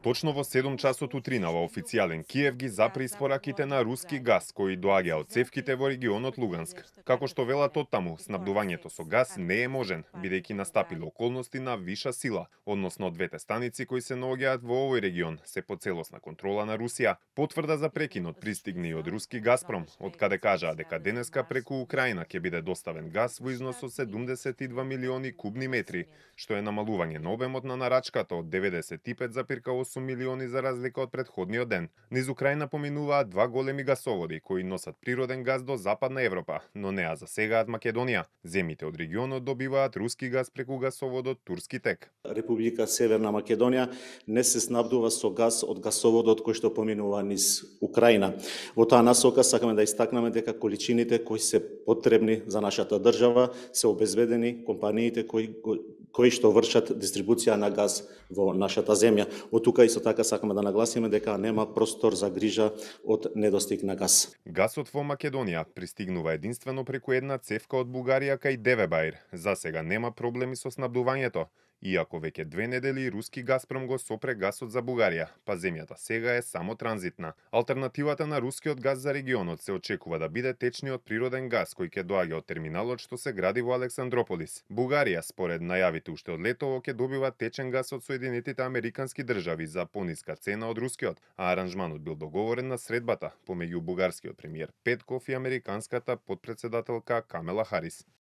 Точно во 7 часот утрина во официјален Киев ги запре испораките на руски газ кои доаѓа од цевките во регионот Луганск. Како што велат оттаму, снабдувањето со газ не е можен, бидејќи настапиле околности на виша сила, односно двете станици кои се наоѓаат во овој регион се под целосна контрола на Русија. Потврда за прекинот пристигна и од руски Газпром, од каде кажаа дека денеска преку Украина ќе биде доставен газ во износ од 72 милиони кубни метри, што е намалување на обемот на нарачката од 95,8 милиони за разлика од претходниот ден. Низ Украина поминуваат два големи гасоводи кои носат природен газ до Западна Европа, но неа засегаат Македонија. Земите од регионот добиваат руски газ преку гасоводот Турски тек. Република Северна Македонија не се снабдува со газ од гасоводот кој што поминува низ Украина. Во таа насока сакаме да истакнеме дека количините кои се потребни за нашата држава се обезбедени компаниите кои што вршат дистрибуција на газ во нашата земја. Од тука исто така сакаме да нагласиме дека нема простор за грижа од недостиг на газ. Гасот во Македонија пристигнува единствено преку една цевка од Бугарија кај Девебаир. За сега нема проблеми со снабдувањето, иако веќе 2 недели руски Газпром го сопре гасот за Бугарија, па земјата сега е само транзитна. Алтернативата на рускиот газ за регионот се очекува да биде течниот природен газ кој ќе доаѓа од терминалот што се гради во Александрополис. Бугарија, според најавите уште од летово, ќе добива течен газ од Соединетите Американски држави за пониска цена од рускиот, а аранжманот бил договорен на средбата помеѓу бугарскиот премиер Петков и американската потпредседателка Камела Харис.